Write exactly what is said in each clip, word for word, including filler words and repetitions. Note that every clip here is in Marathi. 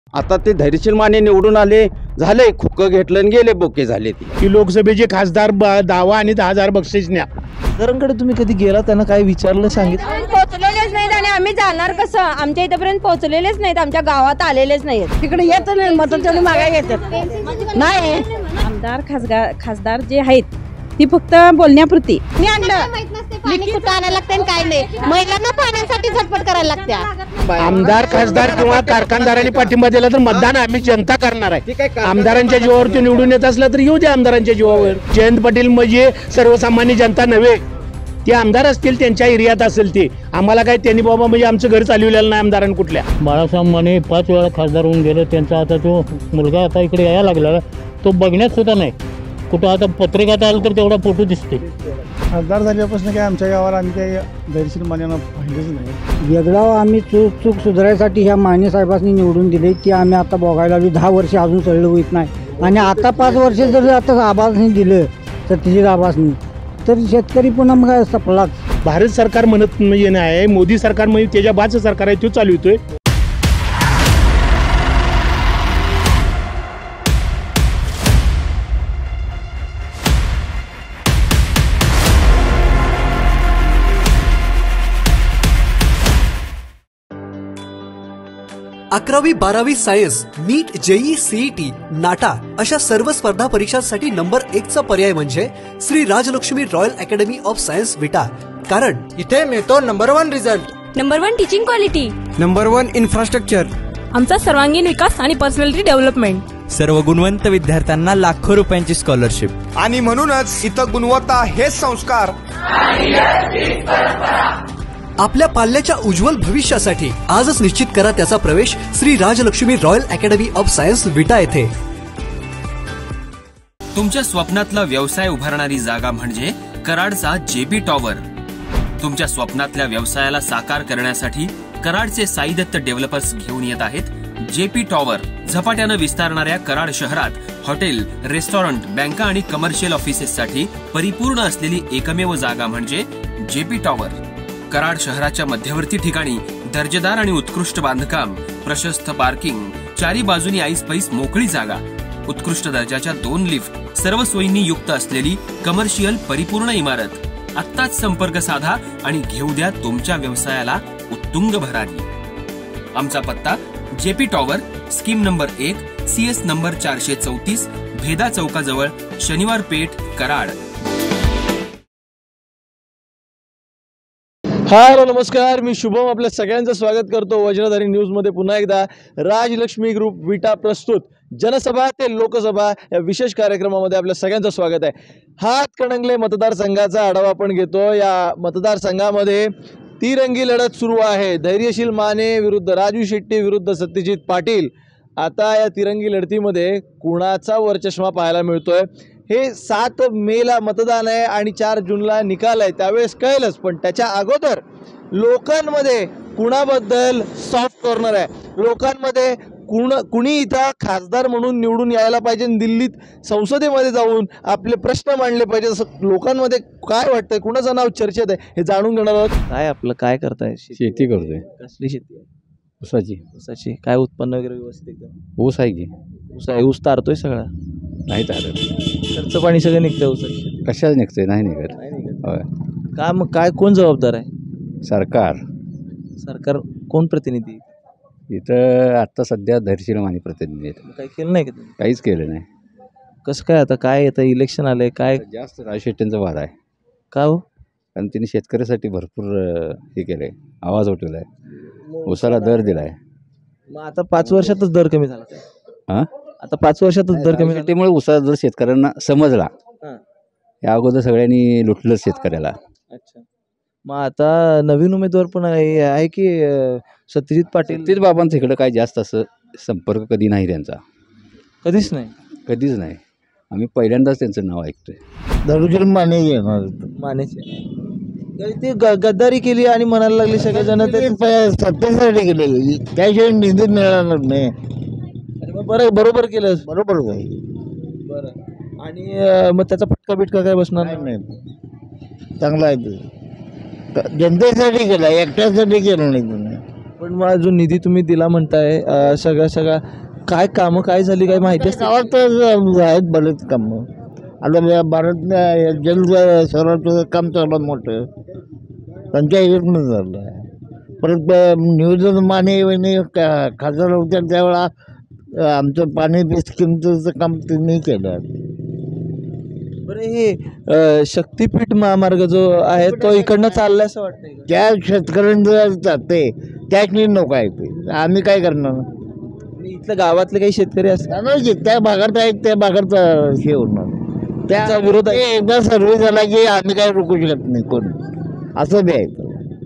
आता ते धैर्यशील माने निवडून आले, झाले खोकं घेतलं आणि गेले, बोके झाले. ती की लोकसभेचे खासदार दावा आणि दहा हजार बक्षीस न्या. खासदारांकडे तुम्ही कधी गेला, त्यांना काय विचारलं, सांगितलं? पोहोचलेलेच नाहीत आणि आम्ही जाणार कसं? आमच्या इथपर्यंत पोहोचलेलेच नाहीत, आमच्या गावात आलेलेच नाहीत. तिकडे येत नाही, मत तेवढी मागाय येतात नाही. आमदार खासदार खासदार जे आहेत ती फक्त बोलण्यापुरती. मी आणलं पाणी कुठं आणायला लागते काय नाही, महिलांना पाण्यासाठी झटपट करायला लागत्या. आमदार खासदार किंवा कारखानदारांनी पाठिंबा दिला तर मतदान आम्ही जनता करणार आहे. आमदारांच्या जीवावर ते निवडून येत असला तर येऊ दे आमदारांच्या जीवावर. जयंत पाटील म्हणजे सर्वसामान्य जनता नव्हे, ते आमदार असतील त्यांच्या एरियात असेल ते. आम्हाला काय त्यांनी बाबा म्हणजे आमचं घर चालवलेलं नाही आमदारांनी कुठल्या. बाळासाहेब माने पाच वेळा खासदार होऊन गेले, त्यांचा आता तो मुलगा आता इकडे यायला लागला, तो बघण्यात सुद्धा नाही. कुठं आता पत्रिकात आलं तर तेवढा फोटो दिसते. खासदार झाल्यापासून काय आमच्या गावाला आम्ही काही धैर्यशील मान्यांना पाहिजेच नाही. वेगळा आम्ही चूक चूक सुधारायसाठी ह्या माने साहेबांनी निवडून दिले, ती आम्ही आता बघायला लागलो. दहा वर्ष अजून चढलं होत नाही आणि आता पाच वर्ष जर आता आभासनी दिलं सत्यजित आभासनी, तर शेतकरी पुन्हा मग सपलाच. भारत सरकार म्हणत म्हणजे नाही, मोदी सरकार म्हणजे त्याच्या बाचं सरकार आहे, तो चालवतोय. अकरावी बारावी science, NEET, JEE, CET, NATA अशा सर्व स्पर्धा परीक्षांसाठी नंबर एक चा पर्याय म्हणजे Shri Rajlakshmi royal academy of science Vita. कारण इथे मिळतो number one result, number one teaching quality, number one infrastructure, आमचा सर्वांगीण विकास आणि पर्सनॅलिटी डेव्हलपमेंट, सर्व गुणवंत विद्यार्थ्यांना लाखो रुपयांची स्कॉलरशिप. आणि म्हणूनच इथं गुणवत्ता हेच संस्कार. आपल्या पाल्याच्या उज्ज्वल भविष्यासाठी आजच निश्चित करा त्याचा प्रवेश Shri Rajlakshmi royal academy of science Vita येथे. तुमच्या स्वप्नातला व्यवसाय उभारणारी जागा म्हणजे कराडचा जेपी टॉवर. तुमच्या स्वप्नातल्या व्यवसायाला साकार करण्यासाठी कराडचे साई दत्त डेव्हलपर्स घेऊन येत आहेत जेपी टॉवर. झपाट्यानं विस्तारणाऱ्या कराड शहरात हॉटेल, रेस्टॉरंट, बँका आणि कमर्शियल ऑफिसेससाठी परिपूर्ण असलेली एकमेव जागा म्हणजे जेपी टॉवर. कराड शहराच्या मध्यवर्ती ठिकाणी दर्जेदार आणि उत्कृष्ट बांधकाम, प्रशस्त पार्किंग, चारी बाजूनी ऐस पैस मोकळी जागा, उत्कृष्ट दर्जाच्या दोन लिफ्ट, सर्व सोयींनी युक्त असलेली कमर्शियल परिपूर्ण इमारत. आत्ताच संपर्क साधा आणि घेऊ द्या तुमच्या व्यवसायाला उत्तुंग भरारी. आमचा पत्ता जेपी टॉवर, स्कीम नंबर एक, सीएस नंबर चारशे चौतीस, भेदा चौकाजवळ, शनिवार पेठ, कराड. हॅलो नमस्कार, मी शुभम आपल्या सगळ्यांचं स्वागत करतो वज्रधारी न्यूजमध्ये. पुन्हा एकदा राजलक्ष्मी ग्रुप विटा प्रस्तुत जनसभा ते लोकसभा या विशेष कार्यक्रमामध्ये आपल्या सगळ्यांचं स्वागत आहे. हातकणंगले मतदारसंघाचा आढावा आपण घेतो. या मतदारसंघामध्ये तिरंगी लढत सुरू आहे. धैर्यशील माने विरुद्ध राजू शेट्टी विरुद्ध सत्यजित पाटील. आता या तिरंगी लढतीमध्ये कुणाचा वरचष्मा पाहायला मिळतोय हे सात मेला मतदान आहे आणि चार जूनला निकाल आहे, त्यावेळेस कळेलच. पण त्याच्या अगोदर लोकांमध्ये कुणाबद्दल सॉफ्ट कॉर्नर आहे, लोकांमध्ये कुण कुणी इथं खासदार म्हणून निवडून यायला पाहिजे, दिल्लीत संसदेमध्ये जाऊन आपले प्रश्न मांडले पाहिजे, असं लोकांमध्ये काय वाटतंय, कुणाचं नाव चर्चेत आहे हे जाणून घेणार आहोत. काय आपलं काय करताय? शेती करतोय. कसली शेती आहे? ऊसाची. ऊसाची. काय उत्पन्न वगैरे व्यवस्थित एकदम? ऊस आहे की. ऊस आहे. ऊस तारतोय सगळा? नाही तारत. खर्च पाणी सगळं निघतंय ऊसाची? कशाच निघतंय? नाही निघत. नाही निघत. होय. का मग काय कोण जबाबदार आहे? सरकार. सरकार कोण प्रतिनिधी? इथं आत्ता सध्या धैर्यशील माने प्रतिनिधी आहेत. काही केलं नाही का? काहीच केलं नाही. कसं काय आता काय येतं इलेक्शन आलंय काय? जास्त राज शेट्टींचा वार आहे. का हो? कारण त्यांनी शेतकऱ्यासाठी भरपूर हे केलंय, आवाज उठवला आहे, ऊसाला दर दिलाय. मग आता पाच वर्षातच दर कमी झाला. हां, आता पाच वर्षातच दर कमी. त्यामुळे ऊसाचा दर शेतकऱ्यांना समजला. या अगोदर सगळ्यांनी लुटलं शेतकऱ्याला. अच्छा. मग आता नवीन उमेदवार पण आहे आहे की सत्यजित पाटील? तेच बाबांचं इकडं काय जास्त असं संपर्क कधी नाही त्यांचा. कधीच नाही? कधीच नाही. आम्ही पहिल्यांदाच त्यांचं नाव ऐकतोय. धैर्यशील माने येणार. मानेचे ते गद्दारी केली आणि म्हणायला लागले सगळेजण ते सत्तेसाठी केलेली, त्याशिवाय निधी मिळणार नाही. बरं, बरोबर केलं. बरोबर. बरं. आणि मग त्याचा फटका बिटका काय बसणार नाही? चांगला आहे ते. जनतेसाठी केला, एकट्यासाठी केलं नाही तुम्ही. पण पण मग जो निधी तुम्ही दिला म्हणताय अं, सगळ्या सगळ्या काय कामं काय झाली काय माहिती असते गावात तर आहेत बरेच कामं. आता भारत जल शहराचं काम चाललं मोठं त्यांच्या ह्याच्यातून झालं आहे. परत नियोजन माने वहिनी खासदार होत्या त्यावेळा आमचं पाणी स्कीमचं काम त्यांनी केलं. बरं हे अं, शक्तीपीठ महामार्ग जो आहे तो इकडनं चाललाय असं वाटतंय का? त्या शेतकऱ्यांचं जाते त्याच नको आहे ते, आम्ही काय करणार. आणि इथल्या गावातले काही शेतकरी असतात नाही की त्या भागात आहेत त्या भागात हे होणार त्याचा विरोध आहे. ते एकदा सर्वे झाला की आम्ही काय रोखू शकत नाही कोण, असं बी आहे.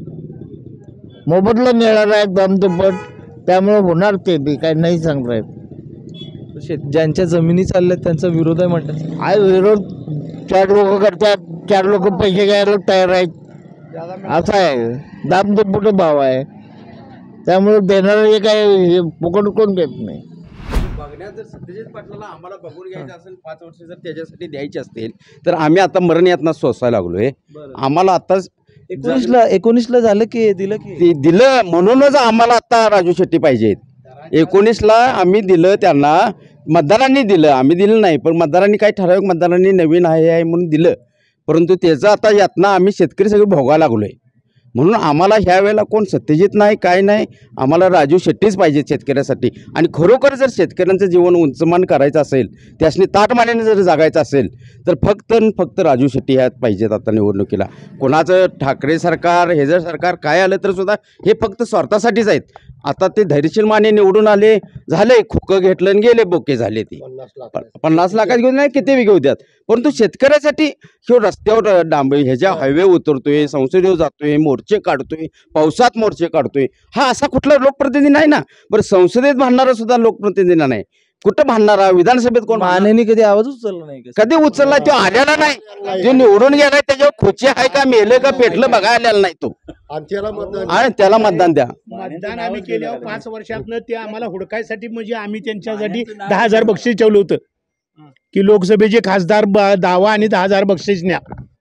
मोबदला मिळणार आहे दमदपट, त्यामुळे होणार ते बी काय नाही सांगता येत. शेत ज्यांच्या जमिनी चालल्यात त्यांचा विरोध आहे म्हणतात. आहे विरोध, चार लोक करतात, चार लोक पैसे घ्यायला तयार आहेत, असं आहे. दामदपट भाव आहे, त्यामुळे देणारे काय फुकट कोण देत नाही. बघण्यात जर सत्यजित पाटलाला आम्हाला बघून घ्यायचं असेल, पाच वर्ष जर त्याच्यासाठी द्यायचे असतील तर आम्ही आता मरण यातना सोसायला लागलोय. आम्हाला आताच एकोणीसला एकोणीसला झालं की दिलं की ते दिलं म्हणूनच आम्हाला आता राजू शेट्टी पाहिजेत. एकोणीसला आम्ही दिलं त्यांना, मतदारांनी दिलं, आम्ही दिलं नाही, पण मतदारांनी काही ठराविक मतदारांनी नवीन आहे आहे म्हणून दिलं. परंतु त्याचं आता यातना आम्ही शेतकरी सगळे भोगायला लागलोय. म्हणून आम्हाला ह्या वेळेला कोण सत्यजित नाही काय नाही, आम्हाला राजू शेट्टीच पाहिजे शेतकऱ्यासाठी. आणि खरोखर जर शेतकऱ्यांचं जीवन उंचमान करायचं असेल, त्यासनी ताटमानेने जर जागायचं असेल तर फक्त आणि फक्त राजू शेट्टी ह्यात पाहिजेत. आता निवडणुकीला कोणाचं ठाकरे सरकार हे जर सरकार काय आलं तर सुद्धा हे फक्त स्वार्थासाठीच आहेत. आता ते धैर्यशील माने निवडून आले, झाले खोकं घेतलं आणि गेले बोके झाले. ते पन्नास लाखात घेऊन नाही किती घेऊ द्यात, परंतु शेतकऱ्यासाठी ह्यो रस्त्यावर डांबे ह्याच्या हायवे उतरतोय, संसदेवर जातोय, मोर्चे काढतोय, पावसात मोर्चे काढतोय, हा असा कुठला लोकप्रतिनिधी नाही ना. बरं संसदेत भांडणारा सुद्धा लोकप्रतिनिधी नाही, कुठं भांडणारा विधानसभेत कोण मानेने कधी आवाज उचलला नाही का? कधी उचलला तो आलेला नाही. जो निवडून गेलाय त्याच्यावर खोचे आहे का मेले का पेटलं बघायला आलेला नाही तो, आणि त्याला मतदान द्या. मतदान आम्ही केल्यावर पाच वर्षातनं ते आम्हाला हुडकायसाठी म्हणजे आम्ही त्यांच्यासाठी दहा हजार बक्षीस ठेवलं होतं की लोकसभेचे खासदार दावा आणि दहा हजार बक्षीस न्या.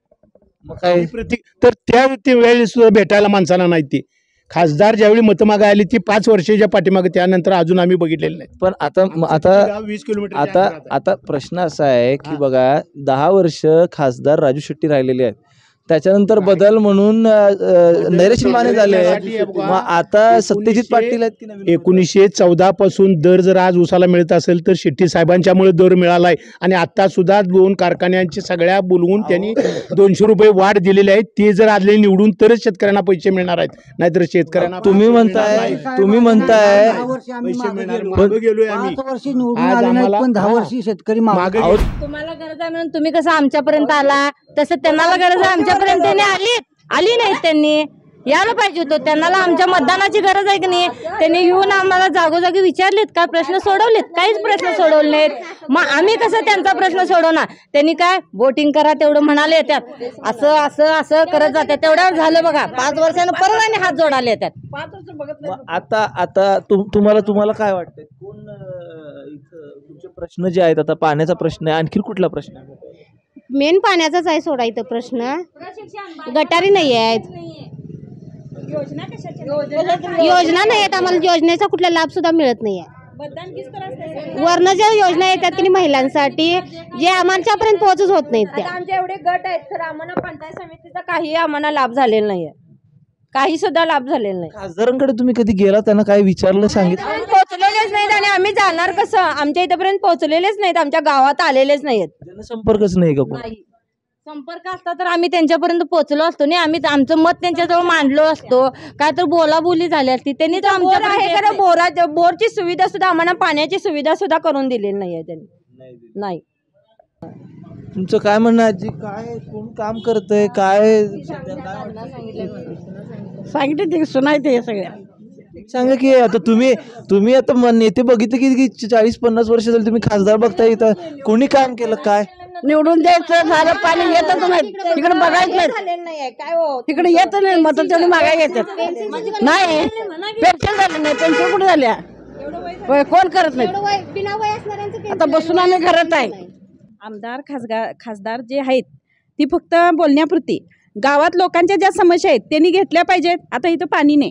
प्रति तर त्या वेळेस सुद्धा भेटायला माणसाला नाही. ती खासदार ज्यावेळी मतं मागा आली ती पाच वर्षाच्या पाठीमागे, त्यानंतर अजून आम्ही बघितलेलं नाही. पण आता आता वीस किलोमीटर आता आता प्रश्न असा आहे की बघा दहा वर्ष खासदार राजू शेट्टी राहिलेले आहेत, त्याच्यानंतर बदल म्हणून नैराश्य माने झाले. मग आता सत्यजित पाटील आहेत की नवीन? एकोणीसशे चौदा पासून दर जर आज उसाला मिळत असेल तर शेट्टी साहेबांच्यामुळे दर मिळालाय. आणि आता सुद्धा दोन कारखान्यांची सगळ्या बोलवून त्यांनी दोनशे रुपये वाढ दिलेले आहेत. ते जर आले निवडून तरच शेतकऱ्यांना पैसे मिळणार आहेत, नाहीतर शेतकऱ्यांना तुम्ही म्हणताय तुम्ही म्हणताय गेलोय आम्ही आज आम्हाला दहा वर्षी शेतकरी मागे तुम्हाला गरज आहे म्हणून तुम्ही कसं आमच्यापर्यंत आला, तसं त्यांना गरज आहे आमच्यापर्यंत त्यांनी आली आली नाहीत. त्यांनी यायला पाहिजे होतं. त्यांना आमच्या मतदानाची गरज आहे की नाही. त्यांनी येऊन आम्हाला जागोजागी विचारलेत का, प्रश्न सोडवलेत, काहीच प्रश्न सोडवले नाहीत. मग आम्ही कसं त्यांचा प्रश्न सोडवणार. त्यांनी काय बोटिंग करा तेवढं म्हणाले येतात, असं असं असं करत जातात. तेवढं झालं बघा, पाच वर्षानं परत आणि हात जोडाले येतात. पाच वर्ष बघत आता आता तुम्हाला तुम्हाला काय वाटतंय कोण इथं तुमचे प्रश्न जे आहेत, आता पाण्याचा प्रश्न आहे, आणखी कुठला प्रश्न आहे? मेन पाण्याचाच आहे सोडा इथं प्रश्न. गटारी नाही आहेत, योजना नाही आहेत, आम्हाला योजनेचा कुठला लाभ सुद्धा मिळत नाहीये. वर्ण ज्या योजना येतात की महिलांसाठी जे आमच्यापर्यंत पोहोचच होत नाहीत. त्या आमचे एवढे गट आहेत तर आम्हाला पंचायत समितीचा काही आम्हाला लाभ झालेला नाहीये, काही सुद्धा लाभ झालेला नाही. खासदारांकडे तुम्ही कधी गेला, त्यांना काय विचारलं, सांगितलं? पोहोचलेलेच नाहीत आणि आम्ही जाणार कसं. आमच्या इथपर्यंत पोहोचलेलेच नाहीत, आमच्या गावात आलेलेच नाहीत. जनसंपर्कच नाही का कोण? संपर्क असता तर आम्ही त्यांच्यापर्यंत पोहोचलो असतो नाही. आम्ही आमचं मत त्यांच्याजवळ मांडलो असतो, काय तर बोलाबोली झाली असती. त्यांनी तर आमच्या आहे खरं बोरा बोरची सुविधा सुद्धा आम्हाला पाण्याची सुविधा सुद्धा करून दिलेली नाहीये त्यांनी. नाही तुमचं काय म्हणणं आजी, काय कोण काम करतंय काय सांगितलं ते सुनाय ते सगळ्या सांगा की. आता तुम्ही तुम्ही आता म- नेते बघितले की चाळीस पन्नास वर्ष झाली तुम्ही खासदार बघताय, इथं कोणी काम केलं काय? निवडून द्यायचं झालं, पाणी येतच नाही तिकडे बघायचं नाही, तिकडे येत नाही, मत तेवढी मागाय येतात नाही. पेन्शन झाली नाही, पेन्शन कुठे झाल्या, कोण करत नाही. आता बसून आम्ही घरात आहे. आमदार खासदार खासदार जे आहेत ती फक्त बोलण्यापुरती, गावात लोकांच्या ज्या समस्या आहेत त्यांनी घेतल्या पाहिजेत. आता इथं पाणी नाही,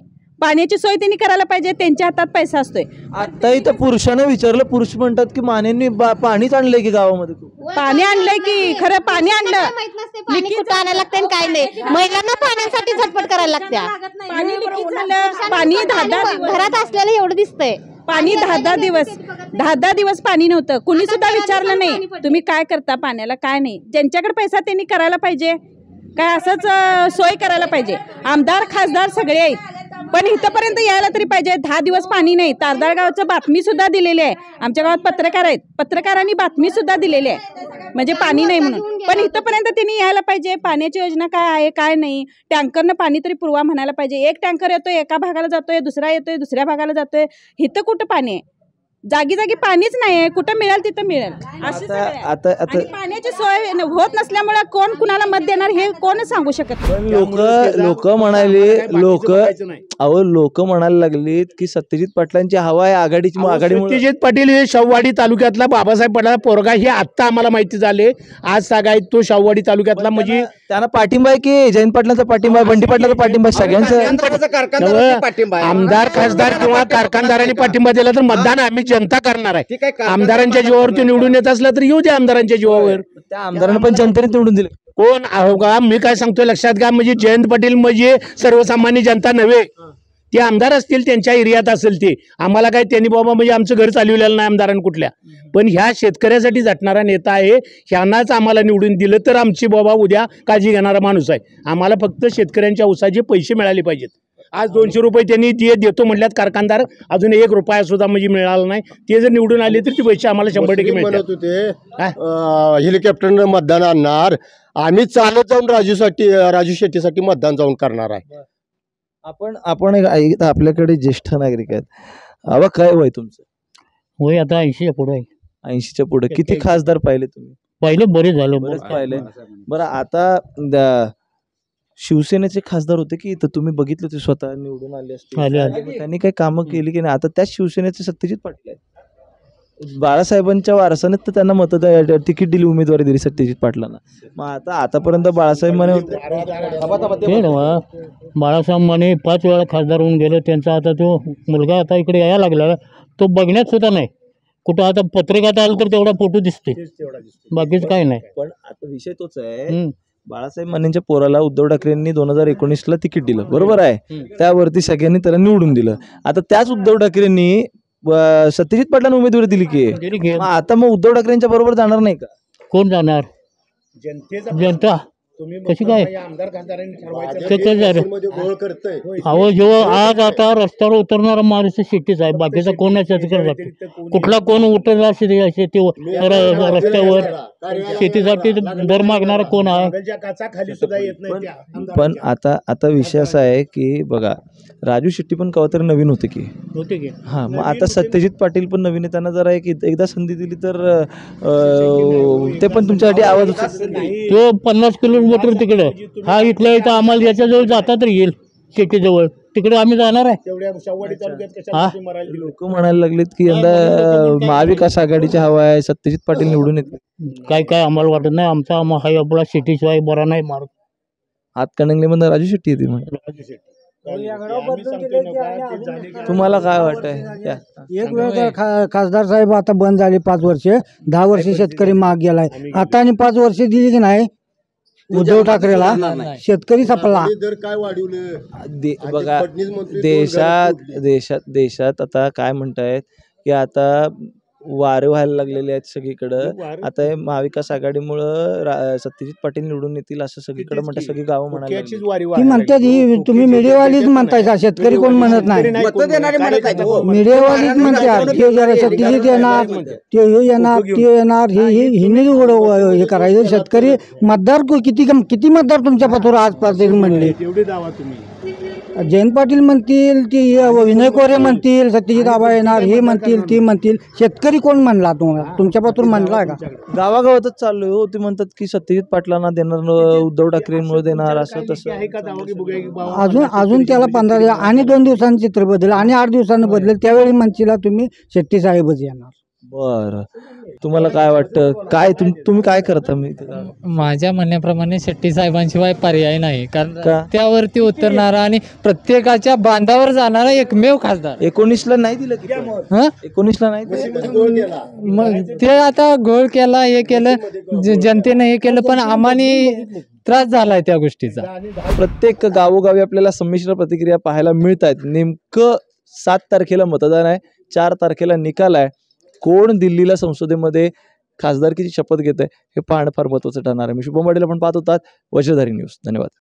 पाण्याची सोय त्यांनी करायला पाहिजे, त्यांच्या हातात पैसा असतोय. आता इथं पुरुषांना विचारलं, पुरुष म्हणतात की मानेंनी बा- पाणीच आणलंय की गावामध्ये पाणी आणलंय की खरं पाणी आणलं पाणी कुठं आणायला लागते आणि काय नाही. महिलांना पाण्यासाठी झटपट करायला लागत्या. पाणी लिकीज झालं, पाणी दहा दहा घरात असलेलं एवढं दिसतंय. पाणी दहा दहा दिवस दहा दहा दिवस पाणी नव्हतं. कुणी सुद्धा विचारलं नाही तुम्ही काय करता पाण्याला, काय नाही. ज्यांच्याकडे पैसा त्यांनी करायला पाहिजे, काय असंच अं, सोय करायला पाहिजे. आमदार खासदार सगळे आहेत, पण इथंपर्यंत यायला तरी पाहिजे. दहा दिवस पाणी नाही. तारदाळ गावचं बातमी सुद्धा दिलेली आहे. आमच्या गावात पत्रकार आहेत, पत्रकारांनी बातमी सुद्धा दिलेली आहे म्हणजे पाणी नाही म्हणून. पण इथंपर्यंत त्यांनी यायला पाहिजे. पाण्याची योजना काय आहे काय नाही, टँकरनं पाणी तरी पुरवा म्हणायला पाहिजे. एक टँकर येतोय एका भागाला जातोय, दुसरा येतोय दुसऱ्या भागाला जातोय. इथं कुठं पाणी आहे? जागी जागी पाणीच नाही आहे. कुठं मिळेल तिथं मिळेल असं सगळं आहे. आता आता आणि पाण्याची सोय न- होत नसल्यामुळे कोण कुणाला मत देणार हे कोणच सांगू शकत नाही. लोक लोक म्हणाले लोक अहो लोक म्हणायला लागलीत की सत्यजित पाटलांची हवा आहे आघाडीची मग आघाडीमुळे सत्यजित पाटील हे शाहूवाडी तालुक्यातला बाबासाहेब पाटला पोरगा हे आत्ता आम्हाला माहिती झाले. आज सांगाय तो शाहूवाडी तालुक्यातला म्हणजे त्यांना पाठिंबा आहे की जयंत पाटलांचा पाठिंबा आहे, बंटी पाटलाचा पाठिंबा आहे, सगळ्यांचं नवं आमदार खासदार किंवा कारखानदारांनी पाठिंबा दिला तर मतदान आम्ही जनता करणार आहे. आमदारांच्या जीवावरती निवडून येत असला तर येऊ दे आमदारांच्या जीवावर. त्या आमदारांना पण जनतेने निवडून दिले. कोण आहो का मी काय सांगतोय लक्षात घ्या. म्हणजे जयंत पाटील म्हणजे सर्वसामान्य जनता नव्हे, ते आमदार असतील त्यांच्या एरियात असेल ते. आम्हाला काय त्यांनी बाबा म्हणजे आमचं घर चालवलेलं नाही आमदारांनी कुठल्या, पण ह्या शेतकऱ्यासाठी झटणारा नेता आहे. ह्यांनाच आम्हाला निवडून दिलं तर आमची बाबा उद्या काळजी घेणारा माणूस आहे. आम्हाला फक्त शेतकऱ्यांच्या ऊसाचे पैसे मिळाले पाहिजेत. आज दोनशे रुपये त्यांनी जे देतो म्हटल्यात कारखानदार, अजून एक रुपया सुद्धा म्हणजे मिळाला नाही. ते जर निवडून आले तर ते पैसे आम्हाला शंभर टक्के मिळतात. हेलिकॉप्टरनं मतदान आणणार, आम्ही चालत जाऊन राजूसाठी राजू शेट्टीसाठी मतदान जाऊन करणार आहे. आपण आपण एक ऐक- आपल्याकडे ज्येष्ठ नागरिक आहेत. अवा काय वय तुमचं? होय आता ऐंशीच्या पुढे आहे. ऐंशीच्या पुढे. किती खासदार पाहिले तुम्ही? पहिले बरे झाले बरेच पाहिले. बरं आता द- शिवसेनेचे खासदार होते की इथं तुम्ही बघितलं ते स्वतः निवडून आले असते, आले, आले. मग त्यांनी काही कामं केली की नाही? आता त्याच शिवसेनेचे सत्यजित पाटील आहेत. बाळासाहेबांच्या वारसाने तर त्यांना मत तिकीट दिली, उमेदवारी दिली सत्यजित पाटलांना. मग आता आतापर्यंत बाळासाहेब म्हणे होते ते नव्ह, बाळासाहेब माने पाच वेळा खासदार होऊन गेले. त्यांचा आता तो मुलगा आता इकडे यायला लागला, तो बघण्यात सुद्धा नाही. कुठं आता पत्रिकात आलं तर तेवढा फोटो दिसते, बाकीच काही नाही. पण आता विषय तोच आहे, बाळासाहेब मानेंच्या पोराला उद्धव ठाकरेंनी दोन हजार एकोणीस ला तिकीट दिलं, बरोबर आहे. त्यावरती सगळ्यांनी त्याला निवडून दिलं. आता त्याच उद्धव ठाकरेंनी अं, सत्यजित पाटलांना उमेदवारी दिली की मग आता मग उद्धव ठाकरेंच्या बरोबर जाणार नाही का? कोण जाणार? जनता कशी काय ते काय झालं? अहो जो आज आता रस्त्यावर उतरणारा माणूस शेतीच आहे, बाकीचा कोण नाही. शेतकरी कुठला कोण उतरला शेती शेती र- रस्त्यावर शेतीसाठी दर मागणारा कोण आहे? पण आता आता विषय असा आहे की बघा, राजू शेट्टी पण कवा तरी नवीन होते की होते की हा, मग आता सत्यजित पाटील पण नवीन आहे. त्यांना जरा एक एकदा संधी दिली तर अं, ते पण तुमच्यासाठी आवाज उचलतील. तो पन्नास किलोमीटर तिकडे, हा इथल्या इथं आम्हाला याच्याजवळ जाता तर येईल शेतीजवळ, तिकडे आम्ही जाणार आहे. हा लोक म्हणायला लागलेत की यंदा महाविकास आघाडीची हवा आहे, सत्यजित पाटील निवडून येते. काय काय आम्हाला वाटत नाही. आमचा आम्हा हा आपला शेतीशिवाय बरा नाही मार्ग. हातकणंगले मध्ये राजू शेट्टी येते म्हणजे तुम्हाला काय वाटतंय? एक वेळ खा खासदार साहेब आता बंद झाले पाच वर्ष, दहा वर्ष शेतकरी माग गेलाय. आता आणि पाच वर्ष दिली की नाही उद्धव ठाकरेला, शेतकरी सपला. दे- बघा देशात देशात देशात आता काय म्हणतायत की आता वारे व्हायला लागलेले आहेत सगळीकडं. आता हे महाविकास आघाडीमुळं रा- सत्यजित पाटील निवडून येतील असं सगळीकडे म्हणतात, सगळी गावं म्हणायला लागली. ती म्हणतात ही तुम्ही मीडियावालीच म्हणताय का? शेतकरी कोण म्हणत नाही, मीडियावालीच म्हणतात. ते जरा सत्यजित येणार, ते हे येणार, ते येणार, हे हे हिने हे करायचं. शेतकरी मतदार को- किती किती मतदार तुमच्या पथवर आजपासून म्हणले? जयंत पाटील म्हणतील, ती विनय कोरे म्हणतील, सत्यजित आबा येणार, हे म्हणतील, ती म्हणतील. शेतकरी कोण म्हणला तुम्हाला? तुमच्या पथवर म्हणला का? गावागावातच चालू हो. ते म्हणतात की सत्यजित पाटलांना देणार, न- उद्धव ठाकरेंमुळे देणार, असं तसं. अजून अजून त्याला पंधरा दिवस आणि दोन दिवसांनी चित्र बदल आणि आठ दिवसांनी बदलेल, त्यावेळी म्हणशीला तुम्ही शेट्टी साहेबच येणार. बरं, तुम्हाला काय वाटतं, काय तुम तुम्ही काय करता? मी माझ्या म्हणण्याप्रमाणे शेट्टी साहेबांशिवाय पर्याय नाही, का? कारण त्यावरती उतरणारा आणि प्रत्येकाच्या बांधावर जाणारा एकमेव खासदार. एकोणीसला नाही दिलं की हं? एकोणीसला नाही दिलं. मग ते आता घोळ केला, हे केलं, ज- जनतेने हे केलं, पण आम्हाने त्रास झालाय त्या गोष्टीचा. प्रत्येक गावोगावी आपल्याला संमिश्र प्रतिक्रिया पाहायला मिळत आहेत. नेमकं सात तारखेला मतदान आहे, चार तारखेला निकाल आहे. कोण दिल्लीला संसदेमध्ये खासदारकीची शपथ घेत आहे हे पाहणं फार महत्त्वाचं ठरणार आहे. मी शुभम वाडेल, आपण पाहत होतात वज्रधारी न्यूज. धन्यवाद.